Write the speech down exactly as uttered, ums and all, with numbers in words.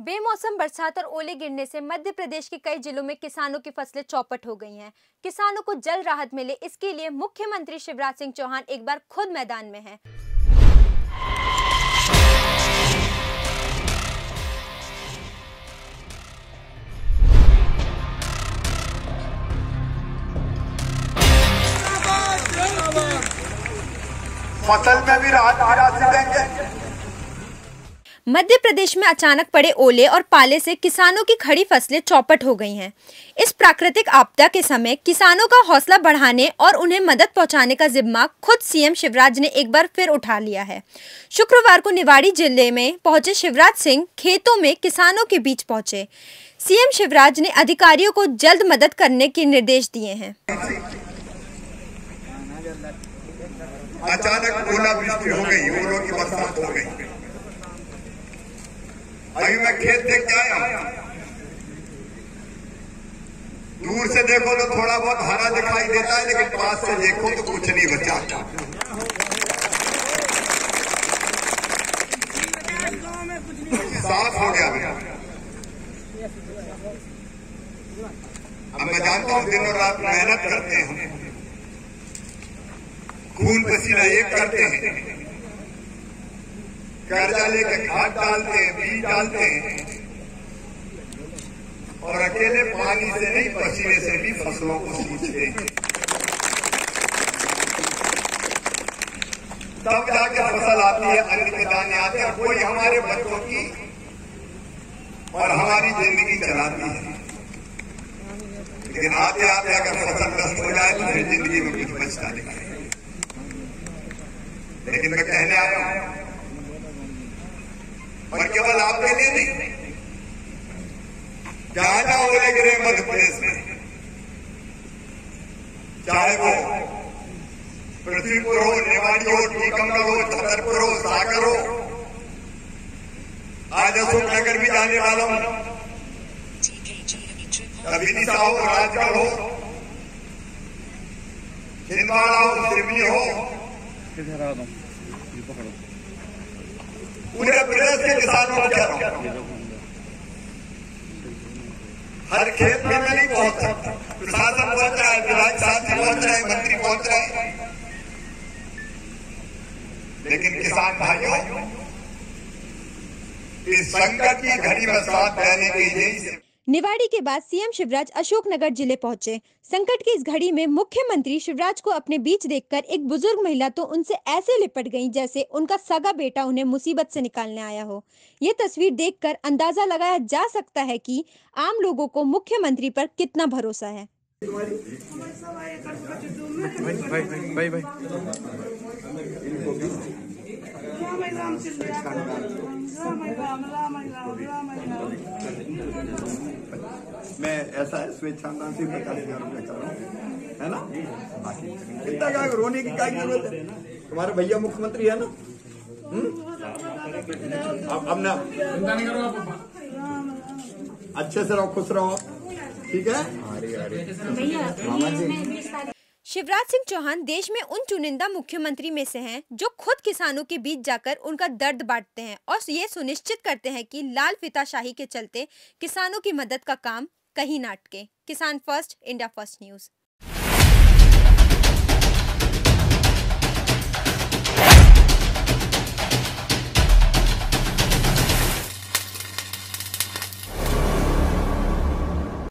बेमौसम बरसात और ओले गिरने से मध्य प्रदेश के कई जिलों में किसानों की फसलें चौपट हो गई हैं। किसानों को जल्द राहत मिले, इसके लिए मुख्यमंत्री शिवराज सिंह चौहान एक बार खुद मैदान में हैं। फसल में भी राहत राशि देंगे। मध्य प्रदेश में अचानक पड़े ओले और पाले से किसानों की खड़ी फसलें चौपट हो गई हैं। इस प्राकृतिक आपदा के समय किसानों का हौसला बढ़ाने और उन्हें मदद पहुंचाने का जिम्मा खुद सीएम शिवराज ने एक बार फिर उठा लिया है। शुक्रवार को निवाड़ी जिले में पहुंचे शिवराज सिंह खेतों में किसानों के बीच पहुंचे। सीएम शिवराज ने अधिकारियों को जल्द मदद करने के निर्देश दिए हैं। अचानक ओलावृष्टि हो गई, ओलों की बरसात हो गई। अभी मैं खेत देख के आया, दूर से देखो तो थोड़ा बहुत हरा दिखाई देता है, लेकिन पास से देखो तो कुछ नहीं बचा। साफ हो गया। अब मैं जानता हूं दिनों रात मेहनत करते हैं, खून पसीना एक करते हैं, कर्जा लेकर खाद डालते हैं, बीज डालते हैं, और अकेले पानी से नहीं पसीने से भी फसलों को सींचते हैं। तब जाके फसल आती है, अन्न के दाने आते हैं, कोई हमारे बच्चों की और हमारी जिंदगी चलाती है। लेकिन आते आते अगर फसल नष्ट हो जाए तो फिर जिंदगी में कुछ बचता नहीं। लेकिन मैं कहने आया हूं, और केवल आपके लिए नहीं, जहां जहां ओले गिरे मध्य प्रदेश में, चाहे वो पृथ्वीपुर हो, निवाड़ी हो, टीकमगढ़ हो, छतरपुर हो, सागर हो, आज अशोकनगर भी जाने वाला हूं, विदिशा हो, राजगढ़ हो, छिंदवाड़ा हो, सिवनी हो, पूरे प्रदेश के किसानों को कह रहा हूं, हर खेत में मैं नहीं पहुंच सकता। प्रशासन पहुंच रहा है, विधायक साथी पहुंच रहे हैं, मंत्री पहुंच रहे हैं, लेकिन किसान भाइयों, इस संकट की घड़ी में साथ रहने के लिए निवाड़ी के बाद सीएम शिवराज अशोकनगर जिले पहुंचे। संकट की इस घड़ी में मुख्यमंत्री शिवराज को अपने बीच देखकर एक बुजुर्ग महिला तो उनसे ऐसे लिपट गई जैसे उनका सगा बेटा उन्हें मुसीबत से निकालने आया हो। ये तस्वीर देखकर अंदाजा लगाया जा सकता है कि आम लोगों को मुख्यमंत्री पर कितना भरोसा है। भाई, भाई, भाई, मैं ऐसा स्वेच्छादान से पचास हजार रुपया कर रहा हूँ, है ना। बाकी इतना क्या रोने की क्या जरूरत है, तुम्हारे भैया मुख्यमंत्री है ना। अब अब ना अच्छे से रहो, खुश रहो, ठीक है। शिवराज सिंह चौहान देश में उन चुनिंदा मुख्यमंत्री में से हैं जो खुद किसानों के बीच जाकर उनका दर्द बांटते हैं और ये सुनिश्चित करते हैं कि लाल फीताशाही के चलते किसानों की मदद का काम कहीं ना अटके। किसान फर्स्ट, इंडिया फर्स्ट न्यूज।